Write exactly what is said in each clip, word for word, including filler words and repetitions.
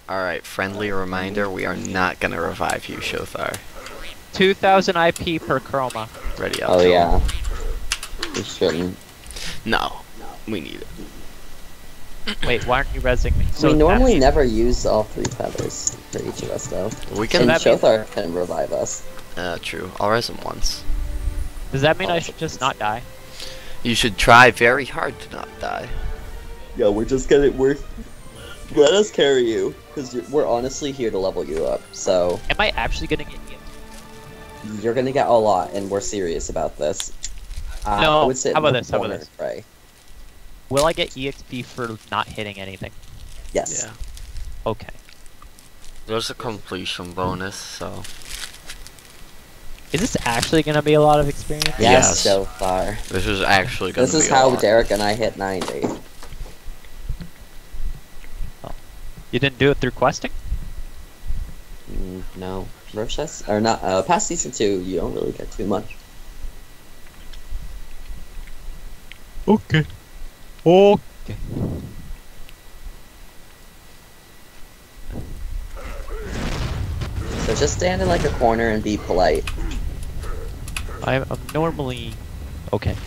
Alright, friendly reminder, we are not gonna revive you, Shothar. two thousand I P per chroma. Ready up. Oh yeah. We shouldn't. No, we need it. Wait, why aren't you resing me? So we normally that- never use all three feathers for each of us, though. We And can. that means- Shothar can revive us. Uh, true. I'll res him once. Does that mean I should just not die? You should try very hard to not die. Yeah, we're just gonna we're let us carry you because we're honestly here to level you up. So Am I actually gonna get you? you're gonna get a lot, and we're serious about this. Uh, No, I would sit how about in the this, how about corner, this? Right? Will I get E X P for not hitting anything? Yes. Yeah. Okay. There's a completion bonus, so. Is this actually gonna be a lot of experience? Yes, Yes. so far. This is actually gonna This be is a how lot. Derek and I hit ninety. You didn't do it through questing? Mm, no, Rochess or not? Uh, past season two, you don't really get too much. Okay. Okay. So just stand in like a corner and be polite. I'm, I'm normally okay.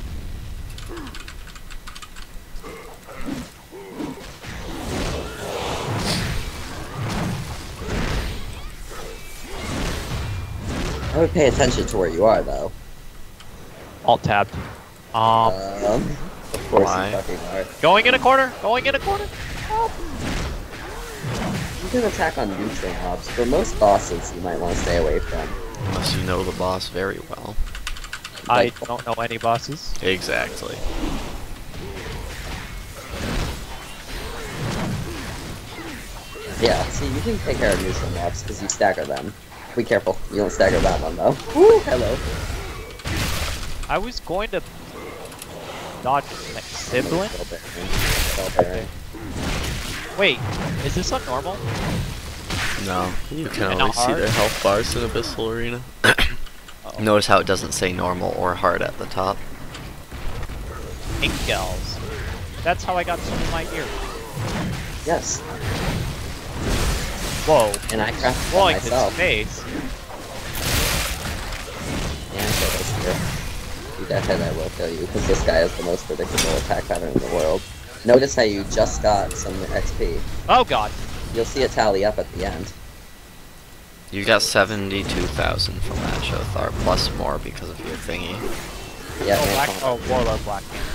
I would pay attention to where you are, though. Alt tabbed. Um, Um, of course Why? you fucking are. going in a corner. Going in a corner. You can attack on neutral mobs. For most bosses, you might want to stay away from. Unless you know the boss very well. I Like- don't know any bosses. Exactly. Yeah, see, you can take care of neutral mobs because you stagger them. Be careful, you don't stagger that one though. Woo, hello. I was going to dodge like sibling. Spell bearing. Spell bearing. Wait, is this on normal? No, you can And only not see hard? their health bars in Abyssal Arena. Uh-oh. Notice how it doesn't say normal or hard at the top. Ink gals. That's how I got some of my gear. Yes, Whoa. and I crafted them Blowing his myself. face. And so this here. You definitely I will kill you because this guy has the most predictable attack pattern in the world. Notice how you just got some X P. Oh god. You'll see it tally up at the end. You got seventy-two thousand from that Shothar, plus more because of your thingy. Yeah, Oh, man, black, come on. oh, Warlord Black Hammer.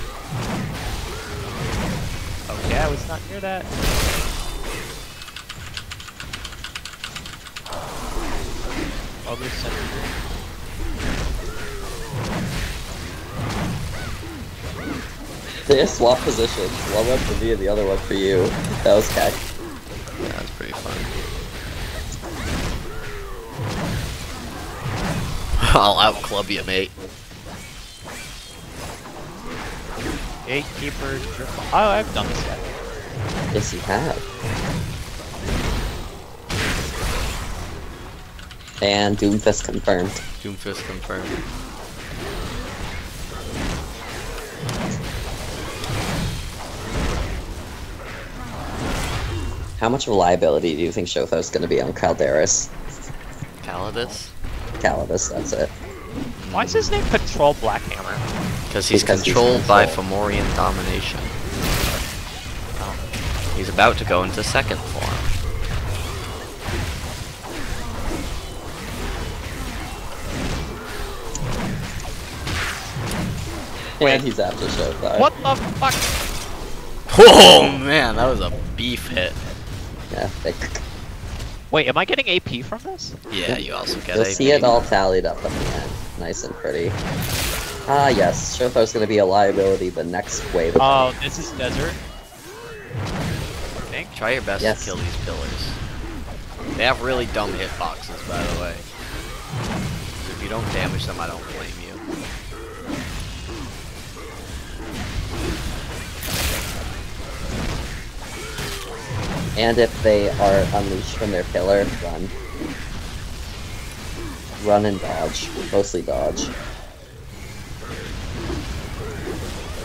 Okay, I was not near that. Oh, there's some. They just swap positions. One went for me and the other one for you. That was cack. Yeah, that's pretty fun. I'll outclub you, mate. Gatekeeper. Triple. Oh, I've done this yet. Yes, you have. And Doomfist confirmed. Doomfist confirmed. How much of a liability do you think Shothar's going to be on Calderis? Calidus? Calidus, that's it. Why is his name Control Black Hammer? Because he's Because he's controlled by controlled. Fomorian domination. He's about to go into second form. And he's after Shothar. What the fuck? Oh man, that was a beef hit. Yeah, thick. Wait, am I getting A P from this? Yeah, you also get You'll a see it all tallied up at the end. Nice and pretty. Ah, yes, Shothar's going to be a liability the next wave. Oh, this is desert. I think. Try your best Yes. to kill these pillars. They have really dumb hitboxes, by the way. So if you don't damage them, I don't blame you. And if they are unleashed from their pillar, run. Run and dodge. Mostly dodge.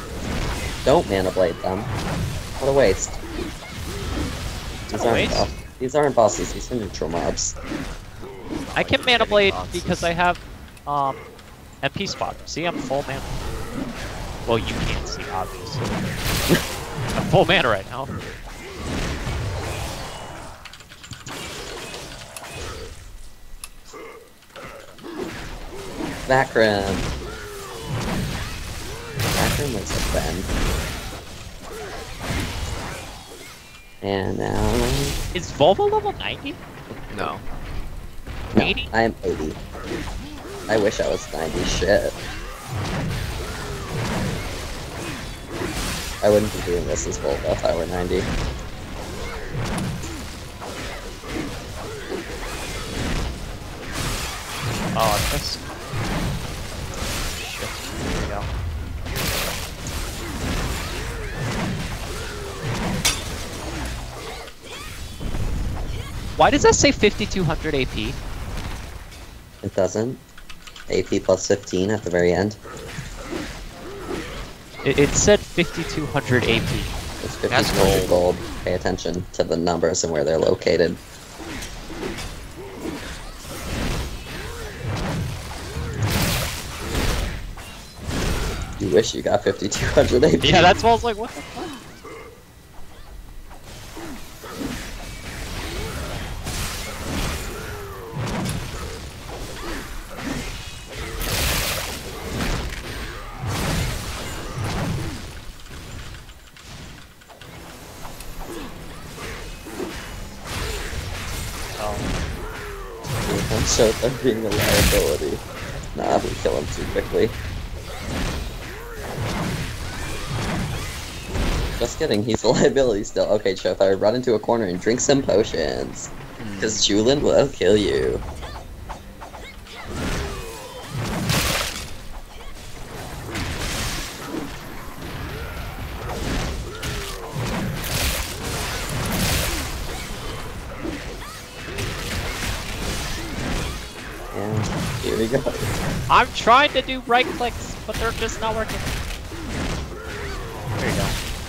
Don't mana blade them. What a waste. These a aren't waste? buff. These aren't bosses, these are neutral mobs. I can mana blade because I have um M P spot. See, I'm full mana. Well, you can't see, obviously. I'm full mana right now. Backroom. Backroom was a friend. And now... Is Volvo level ninety? No. No, eighty? I am eighty. I wish I was ninety. Shit. I wouldn't be doing this as Volvo if I were ninety. Oh, I missed. Shit. There we go. Why does that say fifty-two hundred A P? It doesn't. A P plus fifteen at the very end. It, it said fifty-two hundred A P. It's That's fifty-two hundred gold. gold. Pay attention to the numbers and where they're located. You wish you got fifty-two hundred A P. Yeah, that's why I was like, what the fuck? Oh. I'm so them being a liability. Nah, we kill him too quickly. Just kidding, he's a liability still. Okay, Chothar, run into a corner and drink some potions. Because Julin will kill you. And here we go. I'm trying to do right clicks, but they're just not working. There you go.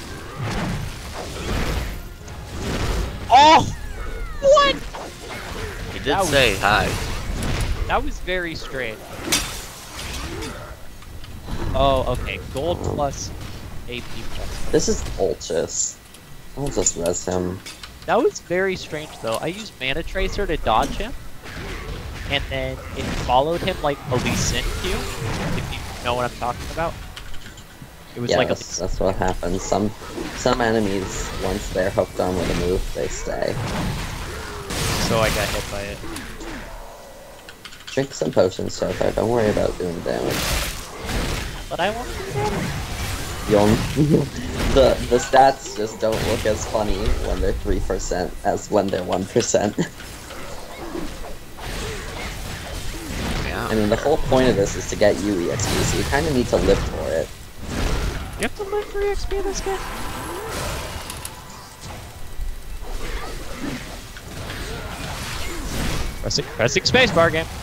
Oh! What? He did That was- say hi. That was very strange. Oh, okay. Gold plus A P plus. This is Ulchus. I'll just res him. That was very strange though. I used Mana Tracer to dodge him, and then it followed him like a Lee Sin Q, if you know what I'm talking about. It was Yeah, like a that's, that's what happens. Some some enemies, once they're hooked on with a move, they stay. so I got hit by it. Drink some potions, Chothar. Don't worry about doing damage. But I want to do damage. You'll the the stats just don't look as funny when they're three percent as when they're one percent. Yeah. I mean, the whole point of this is to get you E X P, so you kind of need to live for it. You have to live for E X P in this game? Pressing, pressing spacebar game.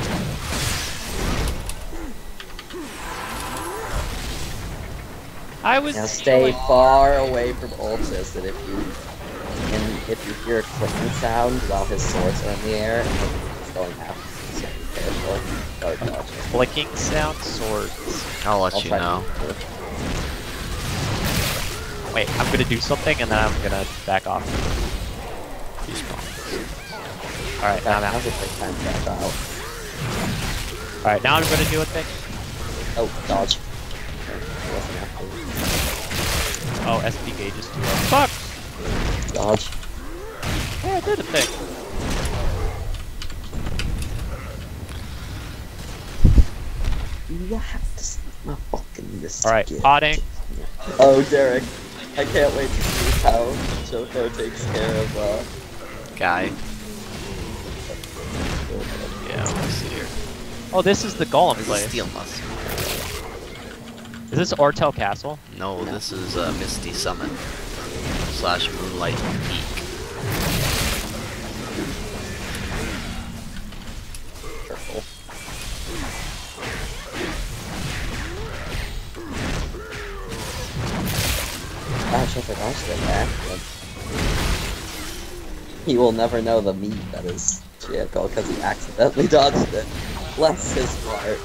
I was Now stay healing. far away from Ultis, and if you and if you hear a clicking sound while his swords are in the air, and it's going after you, so be careful. Or dodge it. Clicking sound swords. I'll let I'll you try to- know. Wait, I'm gonna do something and then I'm gonna back off. Alright, now I'm Now's out. a great time to back out. Alright, now I'm gonna do a thing. Oh, dodge. Okay, wasn't after you. Oh, S P gauge is too low. Fuck! Dodge. Yeah, I did a thing. You have to see my fucking wrist. Alright, again. potting. Oh, Derek. I can't wait to see how Chothar takes care of, uh... Guy. Yeah, let's see here. Oh, this is the golem This is place. Steel Musk. Is this Ortel Castle? No, this is uh, Misty Summit. Slash Moonlight Peak. Careful. Ah, Chothar dodged it back. he will never know the meat that is Chieko because he accidentally dodged it. Bless his heart.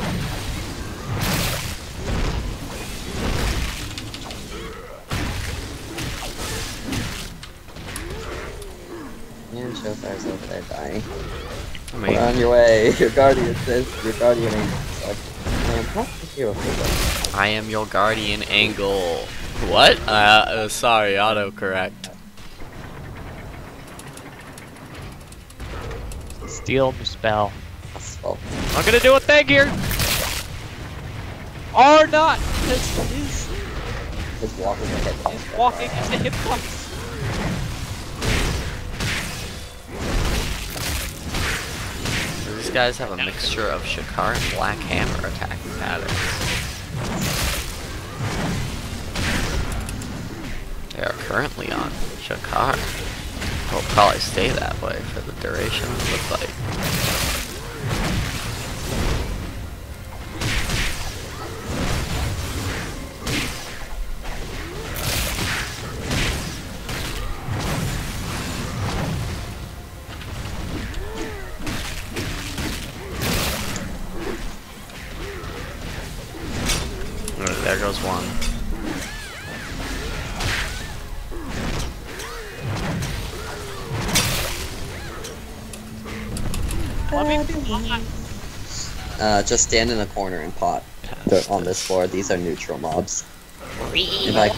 And Shothar's over there dying. I mean, We're on your way. Your guardian says your guardian angel. Man, how did you do I am your guardian angle. What? Uh, uh sorry, autocorrect. Steal the spell. Well, I'm gonna do a thing here! Or not! Because he's his walking the hitbox. walking into hitbox. These guys have a mixture of Shakar and Black Hammer attacking patterns. They are currently on Shakar. Will probably stay that way for the duration of the fight. Alright, there goes one. Let me pot. Uh, just stand in a corner and pot. They're on this floor. These are neutral mobs. If I...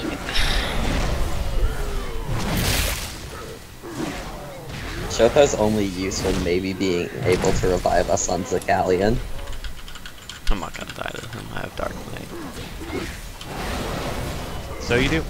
Shothar's only use would maybe being able to revive us on Zakalian. I'm not gonna die to him, I have Dark Knight. So you do.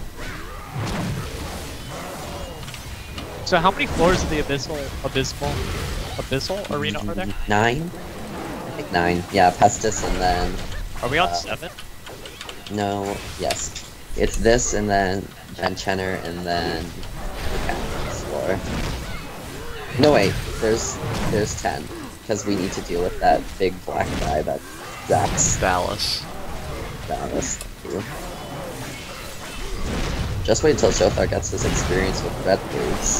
So how many floors of the abyssal, abysmal, abyssal arena are there? Nine? I think nine. Yeah, Pestis and then... Are we on Uh, seven? No, yes. It's this and then Venchenner and then the captain's floor. No wait, there's there's ten. Because we need to deal with that big black guy that zaps Dallas. Dallas. Just wait until Shothar gets his experience with red boots.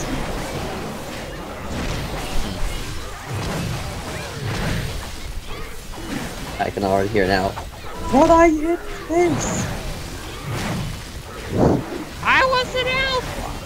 I can already hear now. What I hit this? I wasn't out!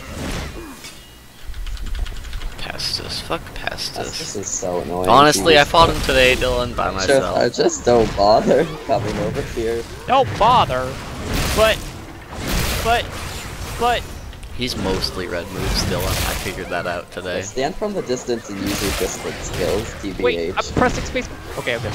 Pestis. Fuck This Pestis. is so annoying. Honestly, I Jeez. fought him today, Dylan, by myself. Shothar, just don't bother coming over here. Don't bother. But, but, but, He's mostly red moves, Dylan. I figured that out today. Stand from the distance and use your distance skills, T B H. wait, I'm pressing space. Okay, okay.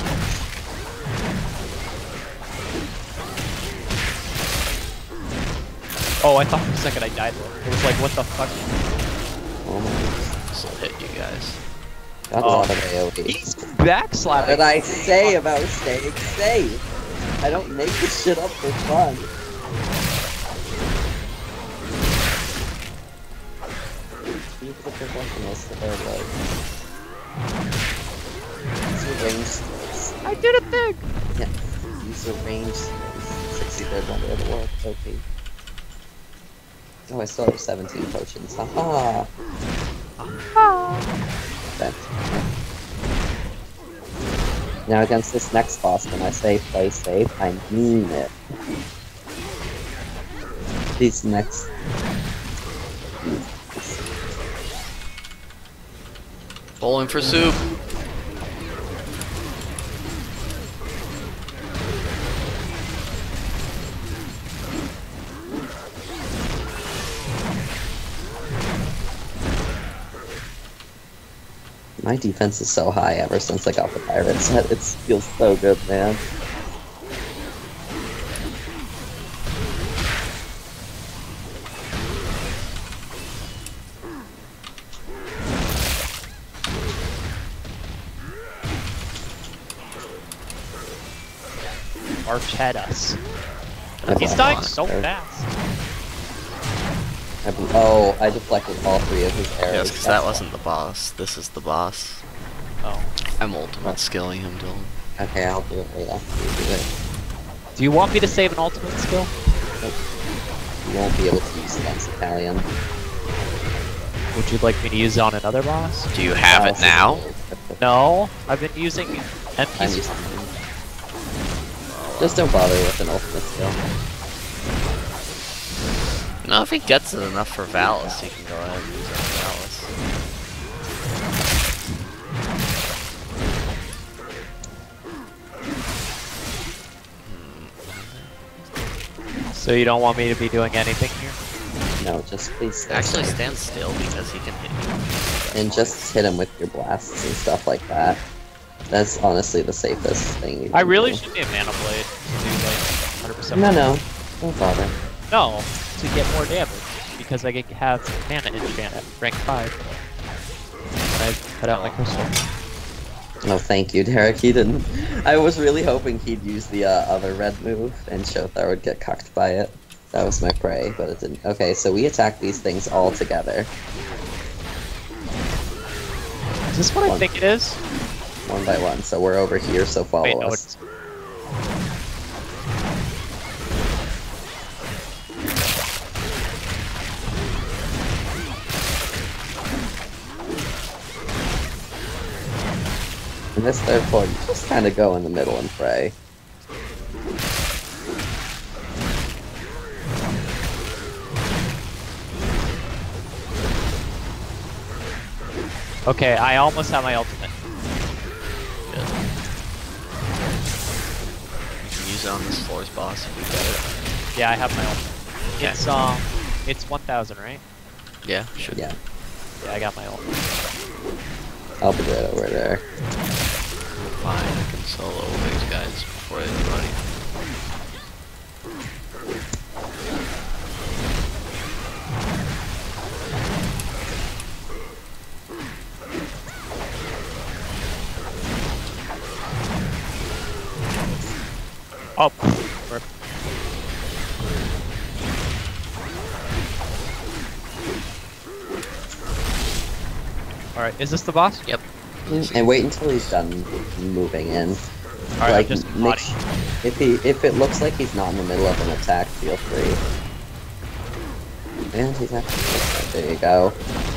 Oh, I thought for a second I died. It was like, what the fuck? Oh my goodness. This'll hit you guys. Got a Oh. lot of AoE. He's What backslapping. did I say about staying safe? I don't make this shit up for fun. Use the professionals to their leg. Use your range skills. I did a thing! Yeah. Use your range skills. sixty-third wonder of the world. Okay. Oh, I still have seventeen potions. Haha. That. Now against this next boss, when I say play safe, I mean it. These next... Bowling for soup. My defense is so high ever since I got the pirate set. It feels so good, man. March had us. I He's blocked dying one. so There. fast. I bl- oh, I deflected all three of his arrows. Yes, because that wasn't the boss. This is the boss. Oh. I'm ultimate skilling him, Dylan. Okay, I'll do it right after you do it. Do you want me to save an ultimate skill? You won't be able to use it against Italian. Would you like me to use it on another boss? Do you have it now? No, I've been using I'm M P. used to it. Just don't bother with an ultimate skill. No, if he gets it enough for Valis, he can go ahead and use it on Valis. So you don't want me to be doing anything here? No, just please stay Actually, safe. stand still because he can hit you. And just hit him with your blasts and stuff like that. That's honestly the safest thing you can I really do. should be a Mana Blade to do like one hundred percent. No, no. Don't bother. No, to get more damage because I get have mana enchant at rank five. When I put out my crystal. Oh, thank you, Derek. He didn't. I was really hoping he'd use the uh, other red move, and Shothar would get cucked by it. That was my prey, but it didn't. Okay, so we attack these things all together. Is this what I One. think it is? One by one. So we're over here, so follow Wait, no, us. it's. In this third point, just kind of go in the middle and pray. Okay, I almost have my ultimate. Good. You can use it on this floor's boss if you get it. Yeah, I have my ultimate. Okay. It's um, it's one thousand, right? Yeah, should. Yeah, Yeah, I got my ultimate. I'll be right over there. Fine, I can solo these guys before anybody. Oh, rip. Alright, is this the boss? Yep. And wait until he's done moving in. Alright, like, I'm just make body. sh- if he if it looks like he's not in the middle of an attack, feel free. And he's actually there. You go.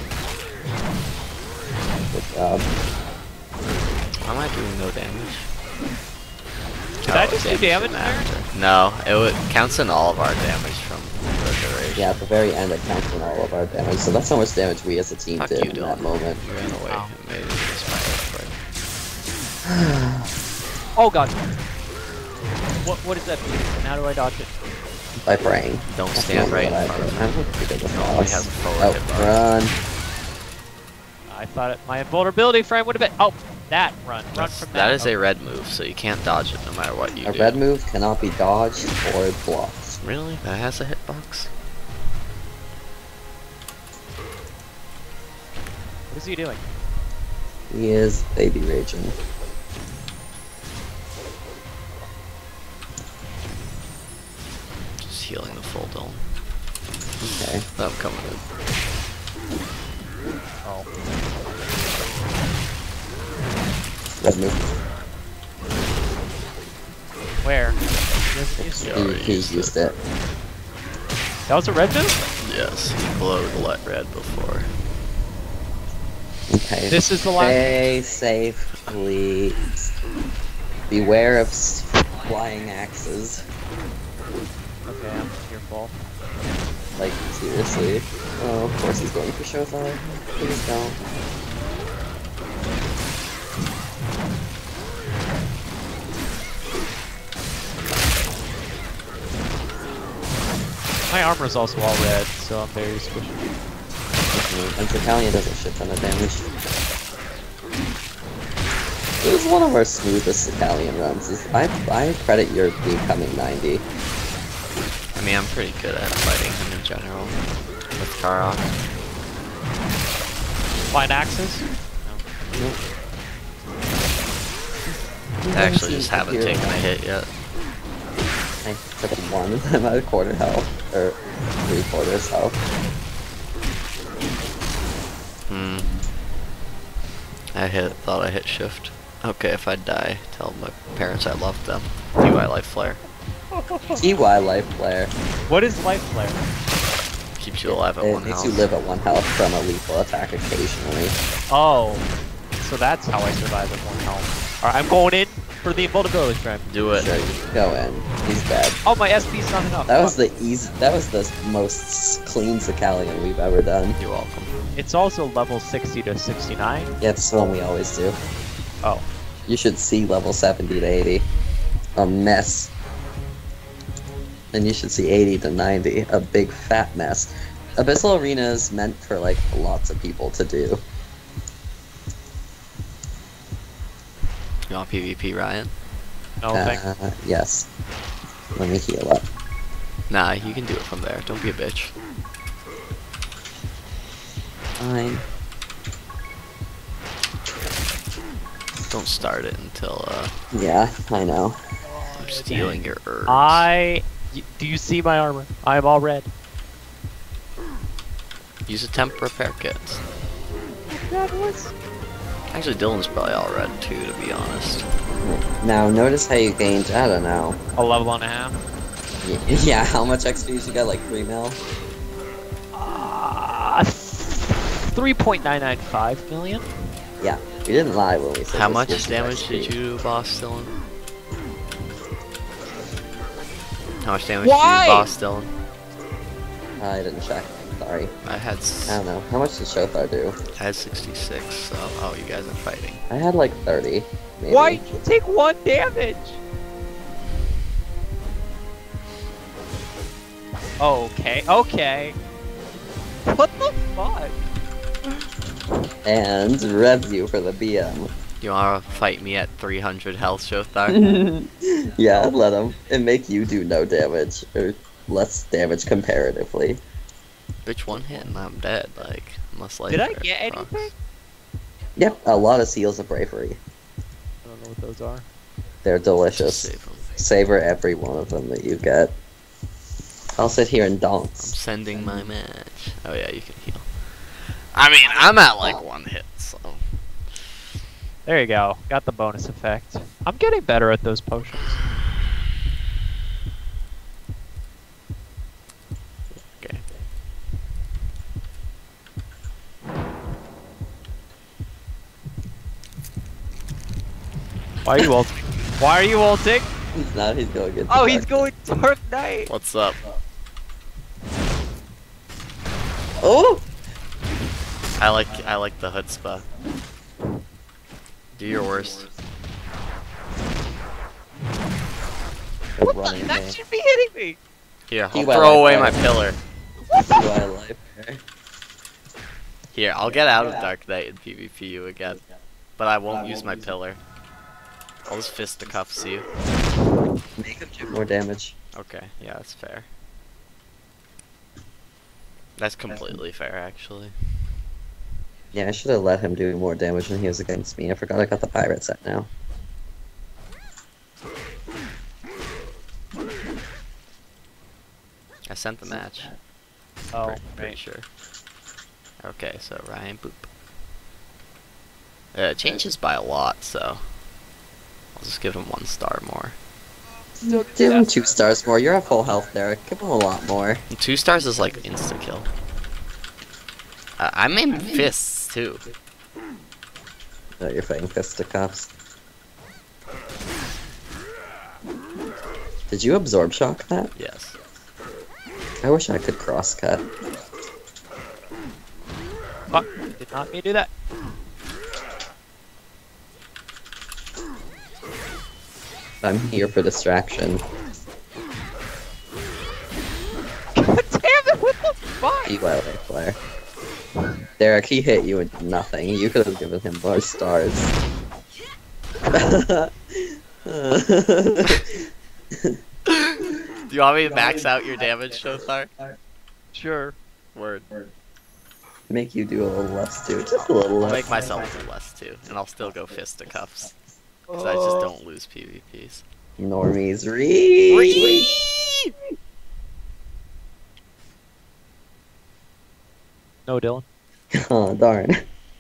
Good job. Why am I doing no damage? Did I just do damage there? After. No, it would, counts in all of our damage from the duration. Yeah, at the very end, it counts in all of our damage. So that's how much damage we as a team Fuck did you, in Dylan. that moment. You ran away. Wow. Maybe it's my earthquake. Oh god. What what does that mean? And how do I dodge it? By praying. Don't That's stand normally right in what I front do. of I him. would do this It only boss. has a forward Oh, hitbox. run. I thought it, my invulnerability frame would have been. Oh, that run, run That's- from that. that is Oh, a red move, so you can't dodge it no matter what you A do. red move cannot be dodged or blocked. Really? That has a hitbox? What is he doing? He is baby raging. Just healing the full dome. Okay. I'm coming in. Oh, Red move. where? He doesn't use it. Yeah. He, already he used used it. it. That was a red move? Yes, he glowed let red before. Okay. This is the last. Stay safe, please. Beware of s- flying axes. Okay, I'm fearful. Like, seriously. Oh, of course he's going for Shothar. Please don't. My armor is also all red, so I'm very squishy. And Italian does a shit ton of damage. It was one of our smoothest Italian runs. Is- I, I credit your becoming ninety. I mean, I'm pretty good at fighting him in general. With Karok. Flying axes? No. I actually just haven't taken a hit yet. I took one. I'm at a quarter health. Or three quarters health. Hmm. I hit, thought I hit shift. Okay, if I die, tell my parents I loved them. D Y Life Flare. T Y life flare. What is life flare? Keeps you alive at It one makes health. you live at one health from a lethal attack occasionally. Oh, so that's how I survive at one health. Alright, I'm going in for the invulnerability frame. Do it. Sure, you can go in. He's dead. Oh, my S P's not enough. That was Fuck. the easy. That was the most clean Sicalian we've ever done. You're welcome. It's also level sixty to sixty-nine. Yeah, it's the one we always do. Oh. You should see level seventy to eighty. A mess. And you should see eighty to ninety. A big fat mess. Abyssal Arena is meant for like lots of people to do. You want PvP, Ryan? No, thank Uh, yes. Let me heal up. Nah, you can do it from there. Don't be a bitch. Fine. Don't start it until uh, Yeah, I know. I'm stealing your herbs. I. y- Do you see my armor? I am all red. Use a temp repair kit. That was. Actually, Dylan's probably all red too, to be honest. Now, notice how you gained, I don't know. A level and a half. Y- Yeah, how much X P did you get? Like three mil? Uh, three point nine nine five million? Yeah, we didn't lie when we said How this much gives you damage X P. did you do, boss Dylan? How much damage Why? did you, boss Dylan? I didn't check. Sorry. I had s I don't know. How much did Shothar do? I had sixty-six. So oh, you guys are fighting. I had like thirty. Maybe. Why did you take one damage? Okay, okay. What the fuck? And review for the B M. You wanna fight me at three hundred health, Shothar? Yeah, let him. And make you do no damage. Or less damage comparatively. Which one hit and I'm dead? Like, unless like. Did I get anything? Yep, a lot of seals of bravery. I don't know what those are. They're Just delicious. save 'em. Savor every one of them that you get. I'll sit here and I'm dance. sending my match. Oh yeah, you can heal. I mean, I'm at like one hit, so. There you go. Got the bonus effect. I'm getting better at those potions. Okay. Why are you ulting? Why are you ulting? Now he's going into Oh, he's dark. going Dark Knight. What's up? Oh! I like I like the chutzpah. Do your worst. What Running the? That away. should be hitting me. Here, I'll T Y throw like away that. my pillar. What the? Do I life there? Here, I'll get out of Dark Knight and PvP you again. But I won't use my pillar. I'll just fist the cuffs you. Make him do more damage. Okay, yeah, that's fair. That's completely fair, actually. Yeah, I should have let him do more damage when he was against me. I forgot I got the pirate set now. I sent the match. Oh, Pretty, pretty right. sure. Okay, so Ryan Boop. Uh, it changes by a lot, so I'll just give him one star more. Give him two stars more. You're at full health, Derek. Give him a lot more. And two stars is like insta kill. Uh, I'm in fists too. Oh, you're fighting fisticuffs. Did you absorb shock that? Yes. I wish I could cross cut. Fuck, did not mean to do that. I'm here for distraction. God damn it, what the fuck? You wildlife flare. Derek, he hit you with nothing. You could have given him more stars. Do you want me to max out your damage, Shothar? Sure. Word. Make you do a little less too. Just a little I'll less. make myself do less too, and I'll still go fisticuffs. Because I just don't lose PvPs. Normies read. No, Dylan. Oh darn.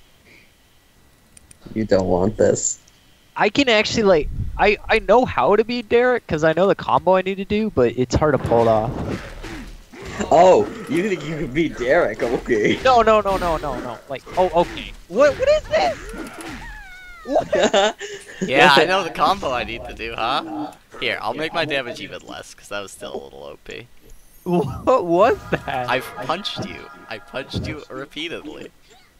You don't want this. I can actually like I I know how to beat Derek because I know the combo I need to do, but it's hard to pull it off. Oh, you think you could beat Derek? Okay. No, no, no, no, no, no. Like, oh, okay. What? What is this? What? Yeah, I know the combo I need to do, huh? Here, I'll make my damage even less, because that was still a little O P. What was that? I've punched you. I punched you repeatedly.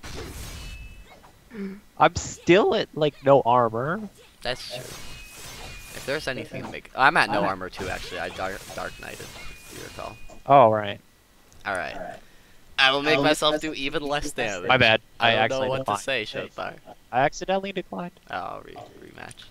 I'm still at like no armor. That's true. If there's anything to make... I'm at no armor too, actually. I dark, dark knighted, if you recall. Oh, right. Alright. I will make myself do even less damage. My bad. I, I don't actually know what declined. to say, Showtime. I accidentally declined. Oh, re rematch.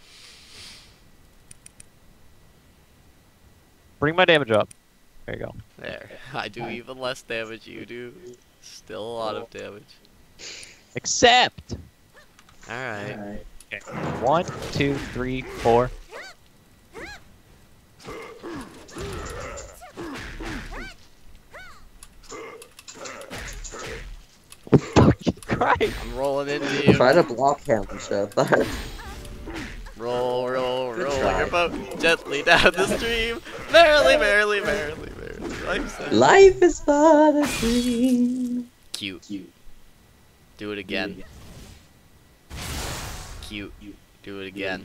Bring my damage up. There you go. There. I do even less damage you do. Still a lot of damage. Except. Alright. Okay. One, two, three, four. Fucking Christ. I'm rolling into you. Try to block him, Showtime. Roll, roll, Good roll try. your boat gently down the stream. Merrily, merrily, merrily, merrily. Life's a- Life is but a dream. Cute. Do it again. Cute. Do it again.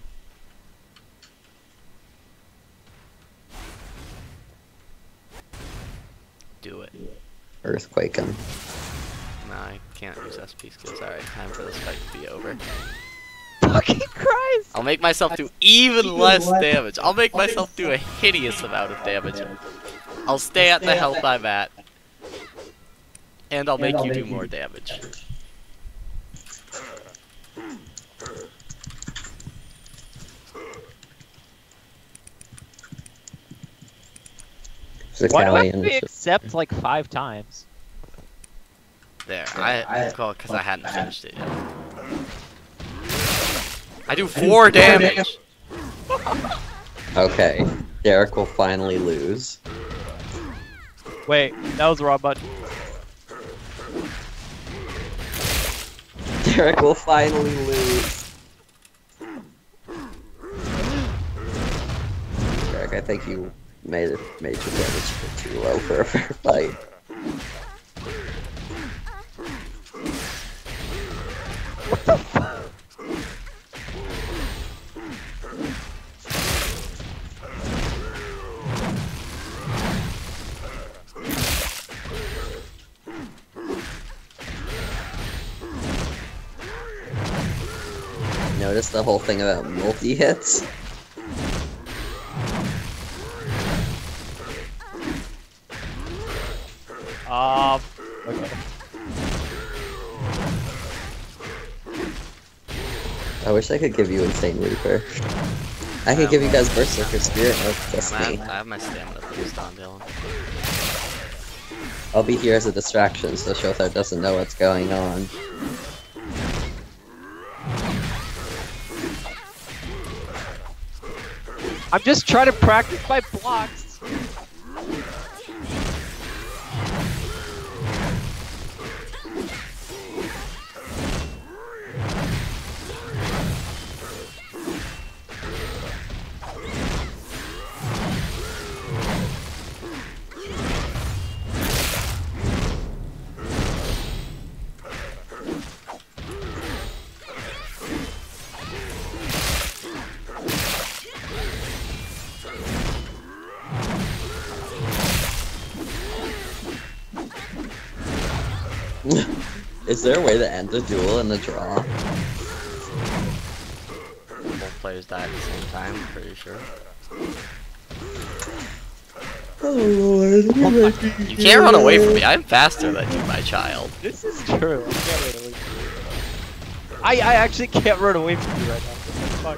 Do it. Earthquake him. No, I can't use S P skills. Alright, time for this fight to be over. Fucking Christ. I'll make myself do even less damage. I'll make myself do a hideous amount of damage. I'll stay at the health I'm at. And I'll make you do more damage. Why do I Zakali have and to be accept like five times? There, I call because I hadn't finished it yet. I do four damage. Okay, Derek will finally lose. Wait, that was the wrong button. Derek will finally lose. Derek, I think you made it made your damage too low for a fair fight. Notice the whole thing about multi-hits? Um, okay. I wish I could give you Insane Reaper. I could give you guys Berserker Spirit Mode, trust Man, me. I have my stamina boost on, Dylan. I'll be here as a distraction so Shothar doesn't know what's going on. I'm just trying to practice my blocks. Is there a way to end a duel in a draw? Both players die at the same time, I'm pretty sure. Oh lord, You can't run away from me, I'm faster than you, my child. This is true. I can't run away from you. I, I actually can't run away from you right now. Fuck.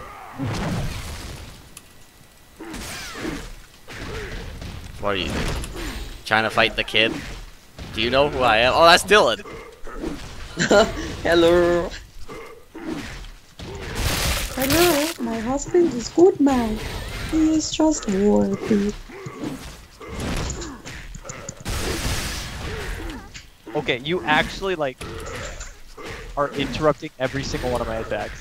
What are you doing? Trying to fight the kid? Do you know who I am? Oh, that's Dylan! Hello. Hello, my husband is good man. He is trustworthy. Okay, you actually like are interrupting every single one of my attacks.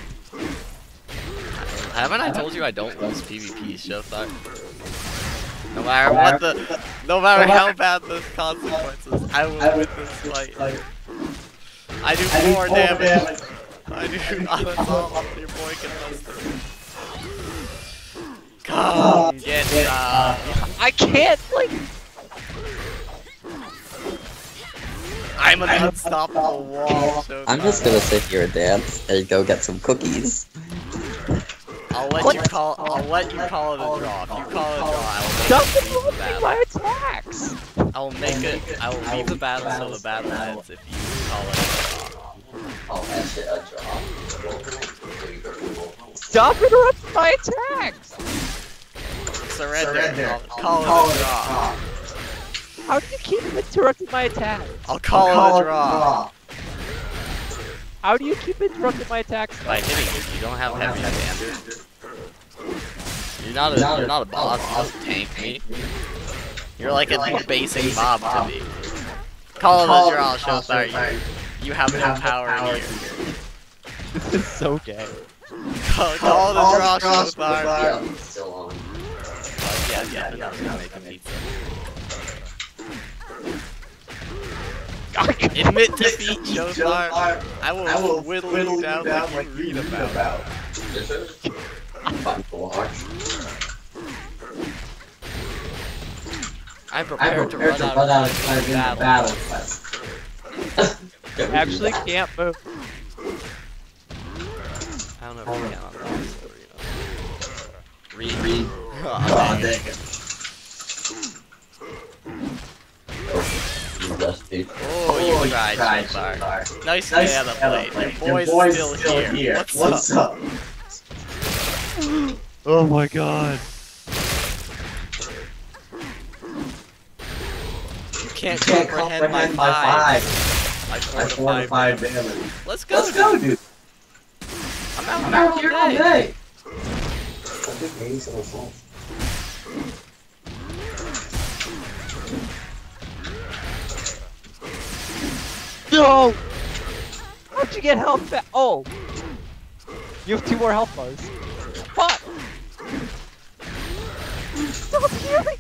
Haven't I told you I don't lose PvP, Showtime? No matter what the, no matter how bad the consequences, I will win this fight. I do more damage. I do. That's all your boy can muster. Come get uh, I can't, like... I'm an unstoppable wall. So I'm just gonna sit here and dance and go get some cookies. I'll let you call. I'll let you call it a draw. If you call it a draw, I will Stop make it leave the interrupting battle. my attacks! I will make it. I will leave the battle so the battle ends if you call it a draw. Oh, that shit a draw. Stop interrupting my attacks! Surrender. I'll call it a draw. How do you keep interrupting my attacks? I'll call it a draw. How do you keep interrupting my attacks? By hitting you, you don't have heavy standard. You're not a. You're not a boss. You just tank me. You're like a basic mob to me. Call it a draw, Showstar. You, you have no power here. This is so gay. Call, call it a draw, Showstar. Yeah, I'm still on. Uh, yeah, yeah, but that's gonna make a pizza. Admit defeat, Showstar. I will, I will whittle, whittle you down, down like you read about. about. Fun to watch. I'm I'm prepared, prepared to run, to out, run out of of time time in in battle. the battle quest. Actually can't move. I don't know if we can on that story, you know. Read, Read. Oh, Oh, dang it. dang it. You just beat. Oh, you tried, tried, Showstar. Showstar. Nice Nice stay on the stay plate. on Your the boy's, plate. still, still here. here. What's, What's up? up? Oh my god. You can't, You can't comprehend, my comprehend my five. five. My four My to four to five five damage. damage. Let's go, Let's dude. go, dude. I'm out, I'm out here all day. day. No! How'd you get health back? Oh! You have two more health bars. Fuck! Stop healing!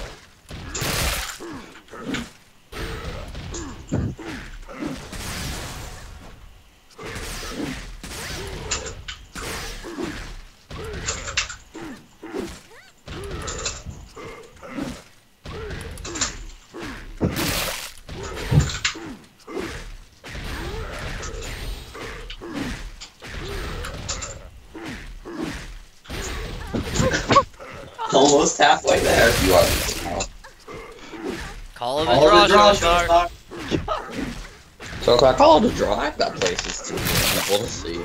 Almost halfway there. You are losing now. Call it a Call draw, it a draw, Showstar. Showstar. So if I call it a draw, I've got places to people to see.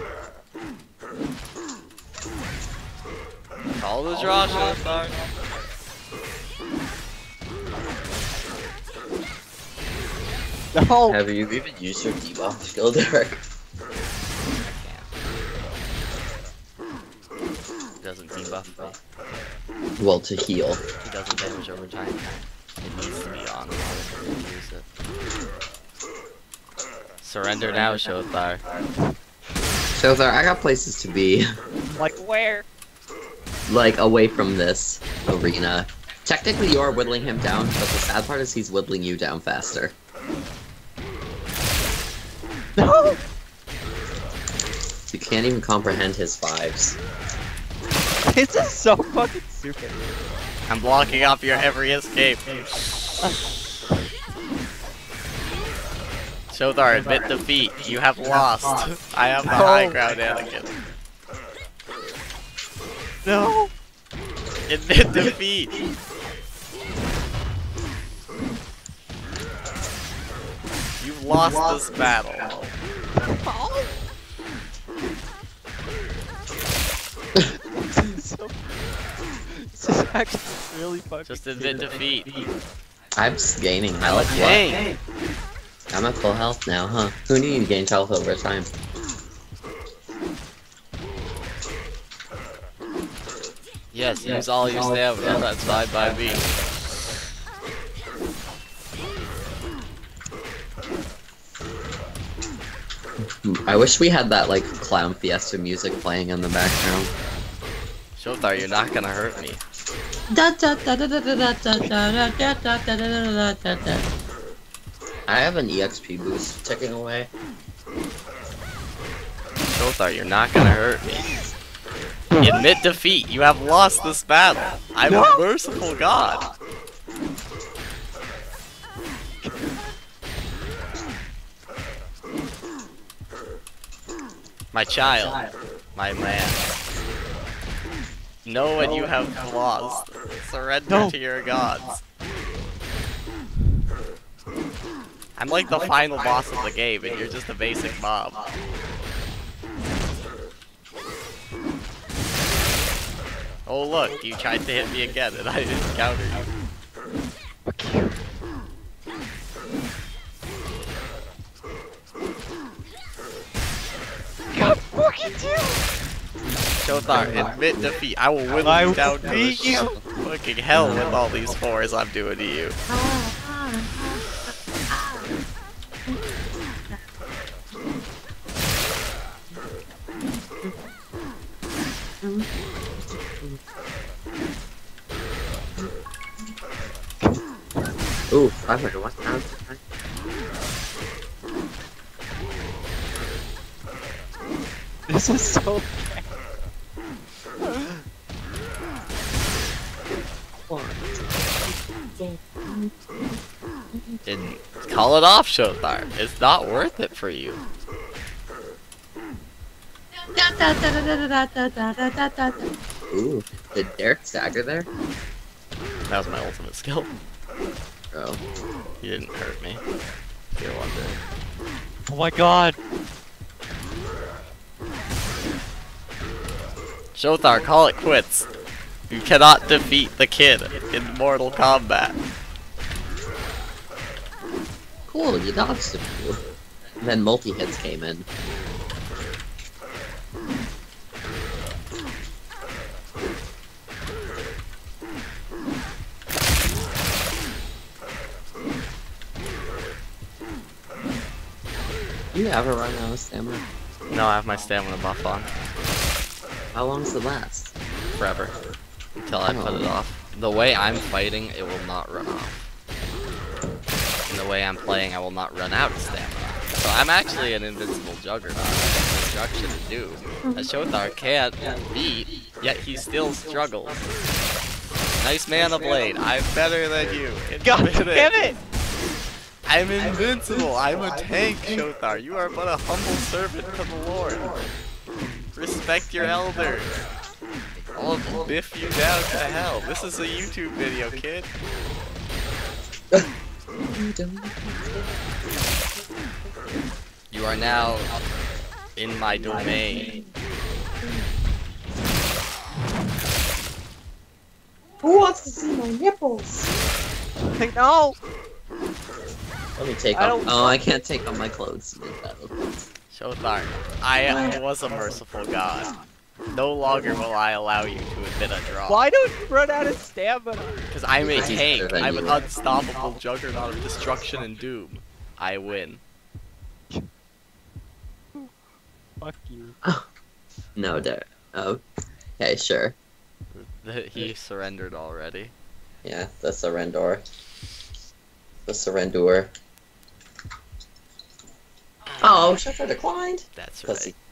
Call it a draw, Showstar. No! Have you even used your debuff skill, Derek? He doesn't debuff me. Well, to heal. He doesn't damage over time. It needs to be on in order to use it. Surrender now, Showstar. Showstar, I got places to be. Like where? Like, away from this arena. Technically, you are whittling him down, but the sad part is he's whittling you down faster. No! You can't even comprehend his fives. This is so fucking stupid. I'm blocking off your every escape. Showstar, admit defeat. You have lost. I have the high ground, Anakin. No! Admit defeat. You've lost this battle. Oh. so, this is actually really fucking Just admit defeat. I'm just gaining health. What? Dang. I'm at full health now, huh? Who knew you gained health over time? Yes, use all your stamina. That's fine by me. I wish we had that, like, Clown Fiesta music playing in the background. Showstar, you're not gonna hurt me. Da da da da da da da da da da da da da da da. I have an E X P boost ticking away. Shothar, you're not gonna hurt me. Admit defeat. You have lost this battle. I'm a merciful god. My child. My man. Know when you have lost. Surrender No. to your gods. I'm like the final boss of the game, and you're just a basic mob. Oh look, you tried to hit me again, and I didn't counter you. Fuck you. God fucking you! Shothar, admit defeat. I will whittle I you will down to the beat you. fucking hell with all these fours I'm doing to you. Ooh, five hundred one thousand. This is so Didn't call it off, Shothar. It's not worth it for you. Da da da da da da da da da da da. Ooh, did Derek stagger there? That was my ultimate skill. Oh. You didn't hurt me. If you're wondering. Oh my god! Shothar, call it quits. You cannot defeat the kid in Mortal Kombat. Cool, you dodged a few. And then multi-hits came in. You ever run out of stamina? No, I have my stamina buff on. How long does it last? Forever. Until I put it off. The way I'm fighting, it will not run off. And the way I'm playing, I will not run out of stamina. So I'm actually an invincible juggernaut. Destruction and doom. That Shothar can't beat, yet he still struggles. Nice mana blade. I'm better than you. God Admit damn it! I'm invincible. I'm a tank, Shothar. You are but a humble servant to the Lord. Respect your elders. I'll biff you down to hell. This is a YouTube video, kid. You are now in my domain. Who wants to see my nipples? Like, no! Let me take I off. don't- Oh, I can't take off my clothes mid-battle. Shothar, I was a merciful god. No longer will I allow you to admit a draw. Why don't you run out of stamina? Because I'm a Because he's tank. better than I'm an you. unstoppable juggernaut of destruction and doom. I win. Fuck you. No, Derek. Oh. Okay, sure. He surrendered already. Yeah, the surrender. The surrender. Oh, Sheffer declined. That's Pussy. right.